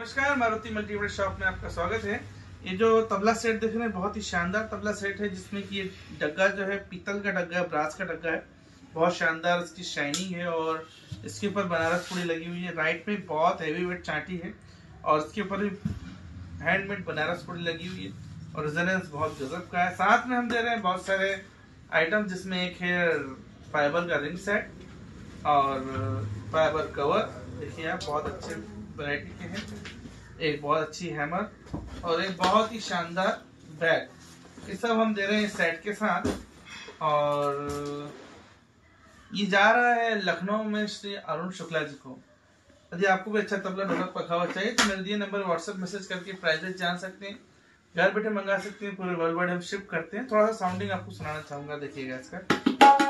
नमस्कार, Maruti multimedia shop में आपका स्वागत है। ये जो तबला सेट देख रहे हैं बहुत ही शानदार तबला सेट है, जिसमें कि ये डग्गा जो है पीतल का डग्गा है, ब्रास का डग्गा है। बहुत शानदार इसकी शाइनिंग है और इसके ऊपर बनारस पूरी लगी हुई है। राइट में बहुत हैवी वेट चाटी है और इसके ऊपर भी हैंडमेड बनारस पूरी लगी हुई है और रेजोनेंस बहुत गजब का है। साथ में हम दे रहे हैं बहुत सारे आइटम, जिसमें एक है फाइबर का रिंग सेट और फाइबर कवर। देखिए आप, बहुत अच्छे वैरायटी के हैं। एक बहुत अच्छी हैमर और एक बहुत ही शानदार बैग, ये सब हम दे रहे हैं सेट के साथ। और ये जा रहा है लखनऊ में श्री अरुण शुक्ला जी को। यदि आपको भी अच्छा तबला ढोलक पखावा चाहिए तो मेरे दिए नंबर व्हाट्सएप मैसेज करके प्राइजेस जान सकते हैं, घर बैठे मंगा सकते हैं। पूरे वर्ल्ड वाइड हम शिप करते हैं। थोड़ा सा साउंडिंग आपको सुनाना चाहूंगा, देखिएगा इसका।